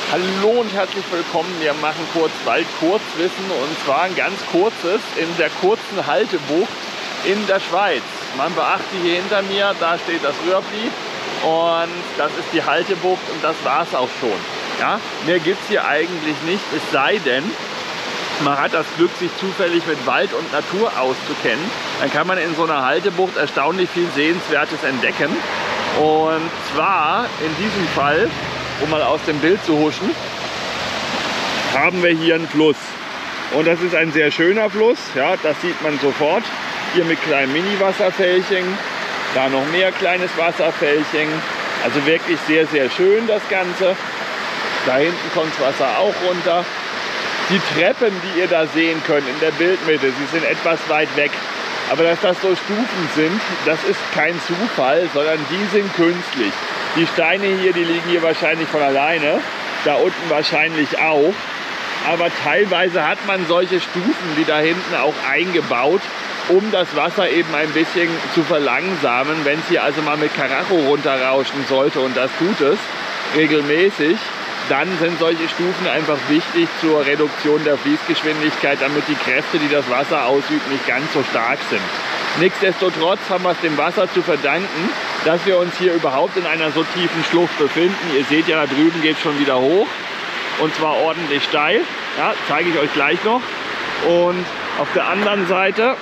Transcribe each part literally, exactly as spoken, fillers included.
Hallo und herzlich willkommen. Wir machen kurz Waldkurzwissen und zwar ein ganz kurzes in der kurzen Haltebucht in der Schweiz. Man beachte hier hinter mir, da steht das Röhrpli und das ist die Haltebucht und das war es auch schon. Ja? Mehr gibt es hier eigentlich nicht, es sei denn, man hat das Glück, sich zufällig mit Wald und Natur auszukennen. Dann kann man in so einer Haltebucht erstaunlich viel Sehenswertes entdecken. Und zwar in diesem Fall, um mal aus dem Bild zu huschen, haben wir hier einen Fluss. Und das ist ein sehr schöner Fluss, ja, das sieht man sofort. Hier mit kleinen Mini-Wasserfällchen, da noch mehr kleines Wasserfällchen. Also wirklich sehr, sehr schön das Ganze. Da hinten kommt das Wasser auch runter. Die Treppen, die ihr da sehen könnt in der Bildmitte, sie sind etwas weit weg. Aber dass das so Stufen sind, das ist kein Zufall, sondern die sind künstlich. Die Steine hier, die liegen hier wahrscheinlich von alleine, da unten wahrscheinlich auch. Aber teilweise hat man solche Stufen wie da hinten auch eingebaut, um das Wasser eben ein bisschen zu verlangsamen. Wenn es hier also mal mit Karacho runterrauschen sollte, und das tut es regelmäßig, dann sind solche Stufen einfach wichtig zur Reduktion der Fließgeschwindigkeit, damit die Kräfte, die das Wasser ausübt, nicht ganz so stark sind. Nichtsdestotrotz haben wir es dem Wasser zu verdanken, dass wir uns hier überhaupt in einer so tiefen Schlucht befinden. Ihr seht ja, da drüben geht es schon wieder hoch und zwar ordentlich steil. Ja, zeige ich euch gleich noch. Und auf der anderen Seite,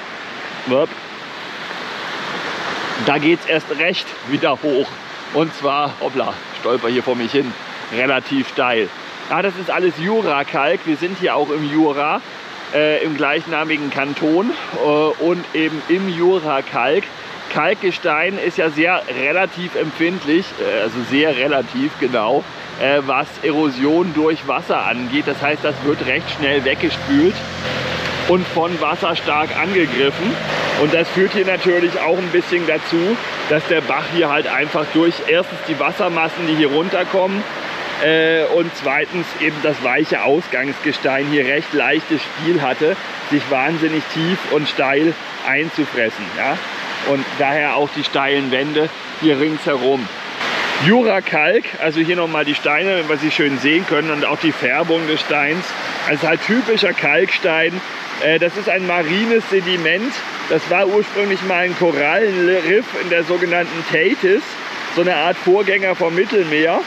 da geht es erst recht wieder hoch. Und zwar, hoppla, stolper hier vor mich hin, relativ steil. Ja, das ist alles Jurakalk. Wir sind hier auch im Jura, äh, im gleichnamigen Kanton äh, und eben im Jurakalk. Kalkgestein ist ja sehr relativ empfindlich, äh, also sehr relativ genau, äh, was Erosion durch Wasser angeht. Das heißt, das wird recht schnell weggespült und von Wasser stark angegriffen. Und das führt hier natürlich auch ein bisschen dazu, dass der Bach hier halt einfach durch erstens die Wassermassen, die hier runterkommen, äh, und zweitens eben das weiche Ausgangsgestein hier recht leichtes Spiel hatte, sich wahnsinnig tief und steil einzufressen. Ja? Und daher auch die steilen Wände hier ringsherum. Jurakalk, also hier nochmal die Steine, was Sie schön sehen können, und auch die Färbung des Steins. Also halt typischer Kalkstein. Äh, das ist ein marines Sediment. Das war ursprünglich mal ein Korallenriff in der sogenannten Tethys, so eine Art Vorgänger vom Mittelmeer.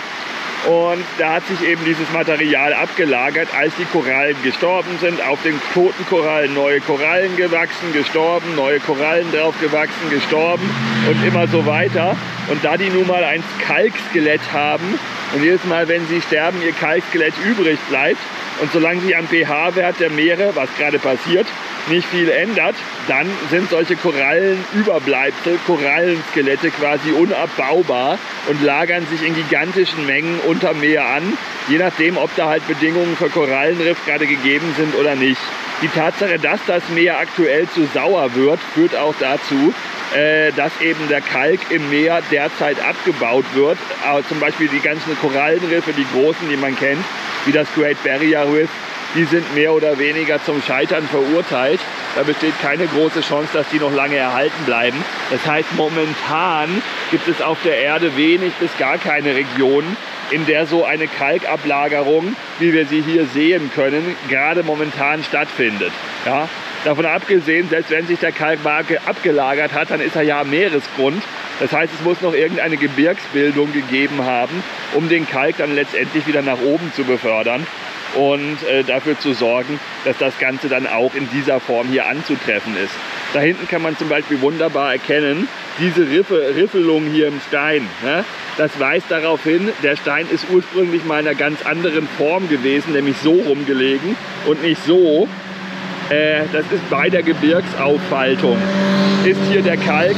Und da hat sich eben dieses Material abgelagert, als die Korallen gestorben sind. Auf den toten Korallen neue Korallen gewachsen, gestorben, neue Korallen drauf gewachsen, gestorben und immer so weiter. Und da die nun mal ein Kalkskelett haben und jedes Mal, wenn sie sterben, ihr Kalkskelett übrig bleibt und solange sich am pH-Wert der Meere, was gerade passiert, nicht viel ändert, dann sind solche Korallenüberbleibsel, Korallenskelette quasi unabbaubar und lagern sich in gigantischen Mengen unter Meer an, je nachdem, ob da halt Bedingungen für Korallenriff gerade gegeben sind oder nicht. Die Tatsache, dass das Meer aktuell zu sauer wird, führt auch dazu, äh, dass eben der Kalk im Meer derzeit abgebaut wird. Aber zum Beispiel die ganzen Korallenriffe, die großen, die man kennt, wie das Great Barrier Reef, die sind mehr oder weniger zum Scheitern verurteilt. Da besteht keine große Chance, dass die noch lange erhalten bleiben. Das heißt, momentan gibt es auf der Erde wenig bis gar keine Region, in der so eine Kalkablagerung, wie wir sie hier sehen können, gerade momentan stattfindet. Ja? Davon abgesehen, selbst wenn sich der Kalk abgelagert hat, dann ist er ja am Meeresgrund. Das heißt, es muss noch irgendeine Gebirgsbildung gegeben haben, um den Kalk dann letztendlich wieder nach oben zu befördern und äh, dafür zu sorgen, dass das Ganze dann auch in dieser Form hier anzutreffen ist. Da hinten kann man zum Beispiel wunderbar erkennen, diese Riffe, Riffelung hier im Stein. Ne? Das weist darauf hin, der Stein ist ursprünglich mal in einer ganz anderen Form gewesen, nämlich so rumgelegen und nicht so. Äh, das ist bei der Gebirgsauffaltung. Ist hier der Kalk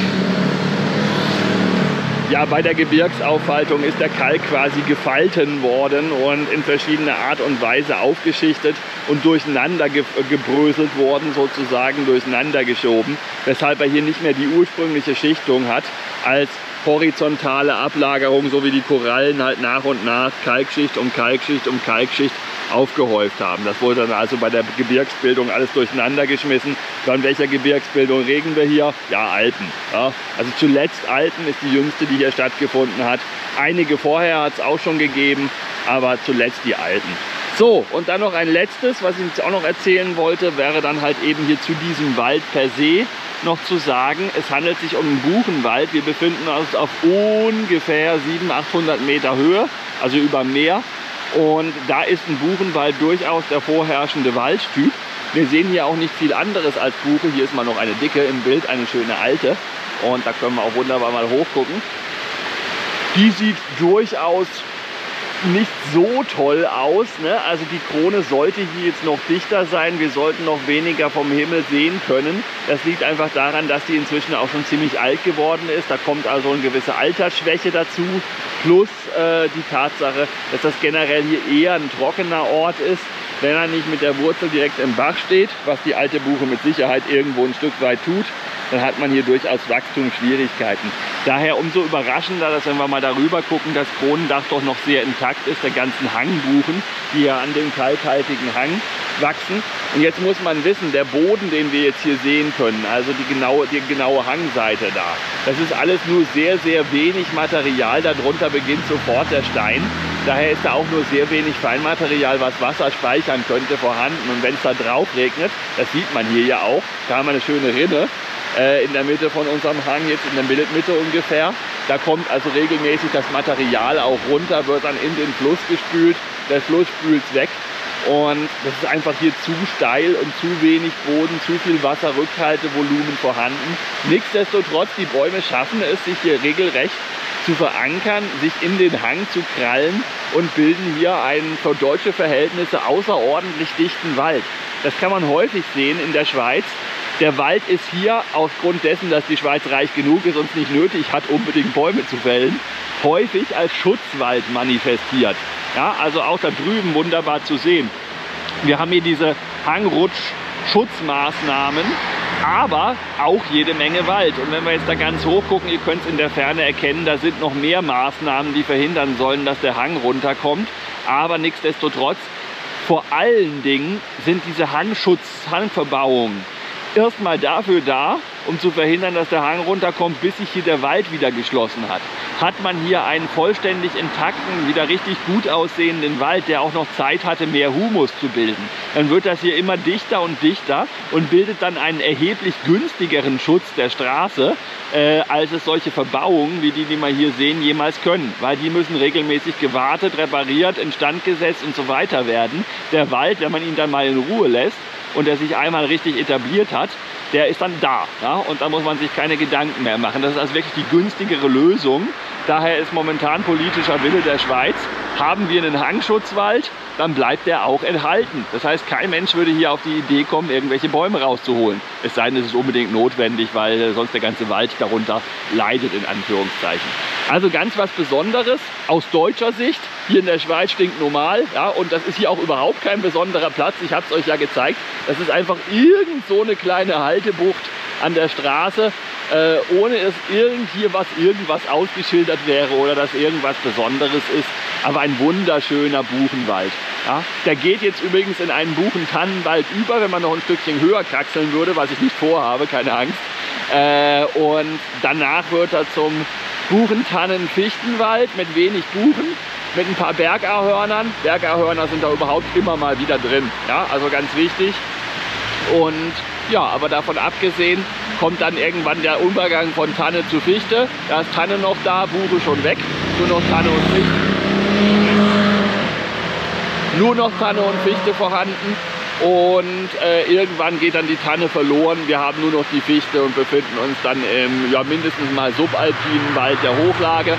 Ja, bei der Gebirgsauffaltung ist der Kalk quasi gefalten worden und in verschiedener Art und Weise aufgeschichtet und durcheinander ge gebröselt worden, sozusagen durcheinander geschoben, weshalb er hier nicht mehr die ursprüngliche Schichtung hat als horizontale Ablagerung, so wie die Korallen halt nach und nach Kalkschicht um Kalkschicht um Kalkschicht aufgehäuft haben. Das wurde dann also bei der Gebirgsbildung alles durcheinander geschmissen. Von welcher Gebirgsbildung reden wir hier? Ja, Alpen. Ja, also zuletzt Alpen ist die jüngste, die hier stattgefunden hat. Einige vorher hat es auch schon gegeben, aber zuletzt die Alpen. So, und dann noch ein letztes, was ich jetzt auch noch erzählen wollte, wäre dann halt eben hier zu diesem Wald per se noch zu sagen, es handelt sich um einen Buchenwald. Wir befinden uns auf ungefähr siebenhundert, achthundert Meter Höhe, also über Meer. Und da ist ein Buchenwald durchaus der vorherrschende Waldtyp. Wir sehen hier auch nicht viel anderes als Buche. Hier ist mal noch eine dicke im Bild, eine schöne alte. Und da können wir auch wunderbar mal hochgucken. Die sieht durchaus nicht so toll aus, ne? Also die Krone sollte hier jetzt noch dichter sein. Wir sollten noch weniger vom Himmel sehen können. Das liegt einfach daran, dass die inzwischen auch schon ziemlich alt geworden ist. Da kommt also eine gewisse Altersschwäche dazu. Plus äh, die Tatsache, dass das generell hier eher ein trockener Ort ist, wenn er nicht mit der Wurzel direkt im Bach steht, was die alte Buche mit Sicherheit irgendwo ein Stück weit tut, dann hat man hier durchaus Wachstumsschwierigkeiten. Daher umso überraschender, dass wenn wir mal darüber gucken, das Kronendach doch noch sehr intakt ist, der ganzen Hangbuchen, die ja an dem kalkhaltigen Hang wachsen. Und jetzt muss man wissen, der Boden, den wir jetzt hier sehen können, also die genaue, die genaue Hangseite da, das ist alles nur sehr, sehr wenig Material. Darunter beginnt sofort der Stein. Daher ist da auch nur sehr wenig Feinmaterial, was Wasser speichern könnte, vorhanden. Und wenn es da drauf regnet, das sieht man hier ja auch, da haben wir eine schöne Rinne äh, in der Mitte von unserem Hang, jetzt in der Mitte ungefähr. Da kommt also regelmäßig das Material auch runter, wird dann in den Fluss gespült. Der Fluss spült es weg. Und das ist einfach hier zu steil und zu wenig Boden, zu viel Wasserrückhaltevolumen vorhanden. Nichtsdestotrotz, die Bäume schaffen es, sich hier regelrecht zu verankern, sich in den Hang zu krallen und bilden hier einen für deutsche Verhältnisse außerordentlich dichten Wald. Das kann man häufig sehen in der Schweiz. Der Wald ist hier aufgrund dessen, dass die Schweiz reich genug ist und es nicht nötig hat, unbedingt Bäume zu fällen, häufig als Schutzwald manifestiert. Ja, also auch da drüben wunderbar zu sehen. Wir haben hier diese Hangrutsch-Schutzmaßnahmen, aber auch jede Menge Wald. Und wenn wir jetzt da ganz hoch gucken, ihr könnt es in der Ferne erkennen, da sind noch mehr Maßnahmen, die verhindern sollen, dass der Hang runterkommt. Aber nichtsdestotrotz, vor allen Dingen sind diese Hangschutz, Hangverbauungen erstmal dafür da, um zu verhindern, dass der Hang runterkommt, bis sich hier der Wald wieder geschlossen hat. Hat man hier einen vollständig intakten, wieder richtig gut aussehenden Wald, der auch noch Zeit hatte, mehr Humus zu bilden, dann wird das hier immer dichter und dichter und bildet dann einen erheblich günstigeren Schutz der Straße, äh, als es solche Verbauungen, wie die, die wir hier sehen, jemals können. Weil die müssen regelmäßig gewartet, repariert, instand gesetzt und so weiter werden. Der Wald, wenn man ihn dann mal in Ruhe lässt, und der sich einmal richtig etabliert hat, der ist dann da. Ja? Und da muss man sich keine Gedanken mehr machen. Das ist also wirklich die günstigere Lösung. Daher ist momentan politischer Wille der Schweiz, haben wir einen Hangschutzwald, dann bleibt der auch enthalten. Das heißt, kein Mensch würde hier auf die Idee kommen, irgendwelche Bäume rauszuholen. Es sei denn, es ist unbedingt notwendig, weil sonst der ganze Wald darunter leidet, in Anführungszeichen. Also ganz was Besonderes aus deutscher Sicht. Hier in der Schweiz stinkt normal, ja, und das ist hier auch überhaupt kein besonderer Platz. Ich habe es euch ja gezeigt. Das ist einfach irgend so eine kleine Haltebucht an der Straße, äh, ohne es irgend hier was irgendwas ausgeschildert wäre oder dass irgendwas Besonderes ist. Aber ein wunderschöner Buchenwald. Ja. Der geht jetzt übrigens in einen Buchentannenwald über, wenn man noch ein Stückchen höher kraxeln würde, was ich nicht vorhabe, keine Angst. Äh, und danach wird er zum Buchentannen-Fichtenwald mit wenig Buchen, mit ein paar Bergahhörnern. Bergahhörner sind da überhaupt immer mal wieder drin. Ja, also ganz wichtig. Und ja, aber davon abgesehen kommt dann irgendwann der Übergang von Tanne zu Fichte. Da ist Tanne noch da, Buche schon weg. Nur noch Tanne und Fichte. Nur noch Tanne und Fichte vorhanden. Und äh, irgendwann geht dann die Tanne verloren. Wir haben nur noch die Fichte und befinden uns dann im ja, mindestens mal subalpinen Wald der Hochlage.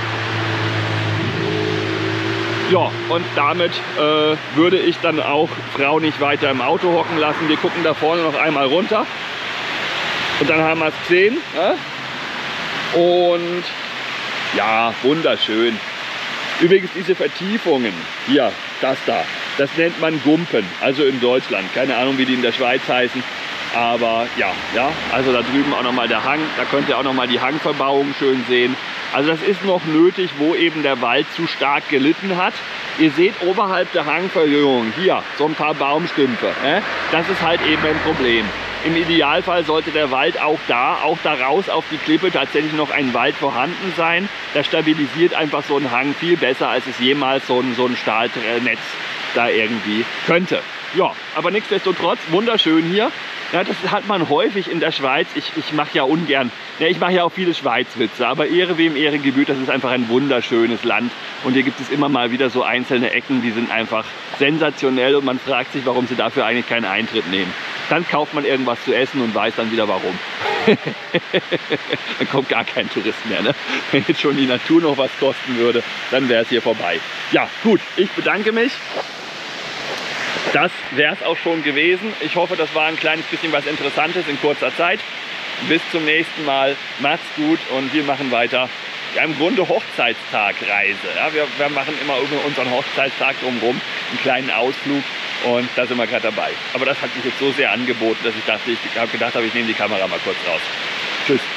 Ja, und damit äh, würde ich dann auch Frau nicht weiter im Auto hocken lassen. Wir gucken da vorne noch einmal runter. Und dann haben wir es gesehen. Ja? Und ja, wunderschön. Übrigens diese Vertiefungen, hier, das da, das nennt man Gumpen, also in Deutschland. Keine Ahnung, wie die in der Schweiz heißen. Aber ja, ja, also da drüben auch nochmal der Hang. Da könnt ihr auch nochmal die Hangverbauung schön sehen. Also das ist noch nötig, wo eben der Wald zu stark gelitten hat. Ihr seht oberhalb der Hangverjüngung hier so ein paar Baumstümpfe. Äh? Das ist halt eben ein Problem. Im Idealfall sollte der Wald auch da, auch da raus auf die Klippe tatsächlich noch ein Wald vorhanden sein. Das stabilisiert einfach so einen Hang viel besser, als es jemals so ein, so ein Stahlnetz da irgendwie könnte. Ja, aber nichtsdestotrotz wunderschön hier. Ja, das hat man häufig in der Schweiz. Ich, ich mache ja ungern, ja, ich mache ja auch viele Schweizwitze, aber Ehre wem Ehre gebührt, das ist einfach ein wunderschönes Land. Und hier gibt es immer mal wieder so einzelne Ecken, die sind einfach sensationell und man fragt sich, warum sie dafür eigentlich keinen Eintritt nehmen. Dann kauft man irgendwas zu essen und weiß dann wieder warum. Dann kommt gar kein Tourist mehr. Ne? Wenn jetzt schon die Natur noch was kosten würde, dann wäre es hier vorbei. Ja, gut, ich bedanke mich. Das wäre es auch schon gewesen. Ich hoffe, das war ein kleines bisschen was Interessantes in kurzer Zeit. Bis zum nächsten Mal. Macht's gut und wir machen weiter. Ja, im Grunde Hochzeitstagreise. Ja, wir, wir machen immer über unseren Hochzeitstag drumherum einen kleinen Ausflug und da sind wir gerade dabei. Aber das hat mich jetzt so sehr angeboten, dass ich dachte, ich habe gedacht, habe, ich nehme die Kamera mal kurz raus. Tschüss.